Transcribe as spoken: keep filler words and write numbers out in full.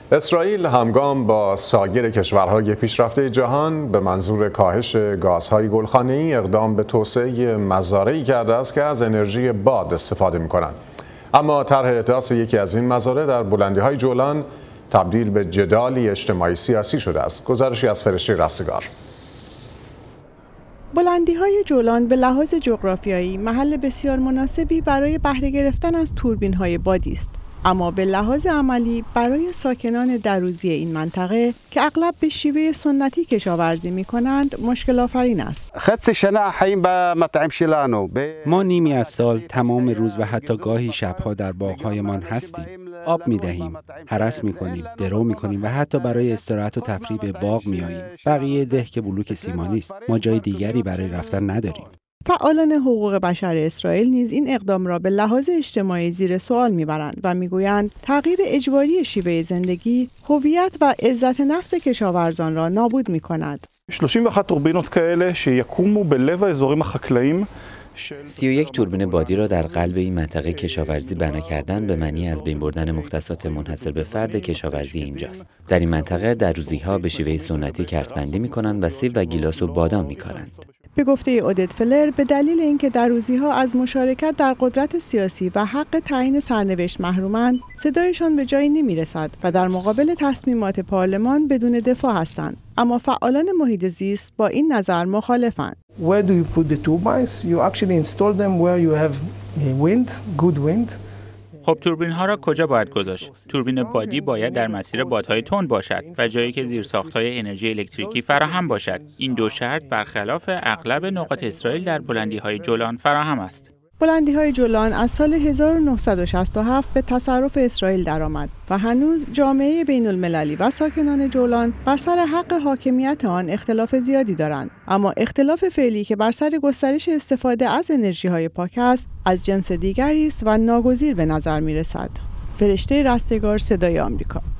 اسرائیل همگام با سایر کشورهای پیشرفته جهان به منظور کاهش گازهای گلخانه‌ای اقدام به توسعه مزارعی کرده است که از انرژی باد استفاده می‌کنند. اما طرح احداث یکی از این مزارع در بلندی‌های جولان تبدیل به جدالی اجتماعی سیاسی شده است. گزارشی از فرشته رستگار. بلندی‌های جولان به لحاظ جغرافیایی محل بسیار مناسبی برای بهره گرفتن از توربین‌های بادی است. اما به لحاظ عملی برای ساکنان دروزی این منطقه که اغلب به شیوه سنتی کشاورزی می‌کنند مشکل آفرین است. ما نیمی از سال تمام روز و حتی گاهی شب‌ها در باغ‌هایمان هستیم. آب می‌دهیم، هرس می‌کنیم، درو می‌کنیم و حتی برای استراحت و تفریح به باغ می‌آییم. بقیه ده که بلوک سیمانی است. ما جای دیگری برای رفتن نداریم. فعالان حقوق بشر اسرائیل نیز این اقدام را به لحاظ اجتماعی زیر سوال می‌برند و می‌گویند تغییر اجباری شیوه زندگی، هویت و عزت نفس کشاورزان را نابود می‌کند. שלושים ואחת טורבינות כאלה שיקומו בלב האזורים החקלאיים. سی و یک توربین بادی را در قلب این منطقه کشاورزی بنا کردن به معنی از بین بردن مختصات منحصر به فرد کشاورزی اینجاست. در این منطقه دروزی‌ها به شیوه سنتی کردبندی می‌کنند و سیب و گیلاس و بادام می‌کارند. به گفته اودت فلر، به دلیل اینکه دروزی‌ها از مشارکت در قدرت سیاسی و حق تعیین سرنوشت محرومند، صدایشان به جایی نمی‌رسد و در مقابل تصمیمات پارلمان بدون دفاع هستند. اما فعالان محیط زیست با این نظر مخالفند. Where do you put the turbines? You actually install them where you have wind, good wind. خب توربین ها را کجا باید گذاشت؟ توربین بادی باید در مسیر بادهای تند باشد و جایی که زیرساخت‌های انرژی الکتریکی فراهم باشد. این دو شرط برخلاف اغلب نقاط اسرائیل در بلندی‌های جولان فراهم است. بلندی‌های جولان از سال هزار و نهصد و شصت و هفت به تصرف اسرائیل درآمد و هنوز جامعه بین‌المللی و ساکنان جولان بر سر حق حاکمیت آن اختلاف زیادی دارند. اما اختلاف فعلی که بر سر گسترش استفاده از انرژی‌های پاک است، از جنس دیگری است و ناگزیر به نظر می‌رسد. فرشته رستگار، صدای آمریکا.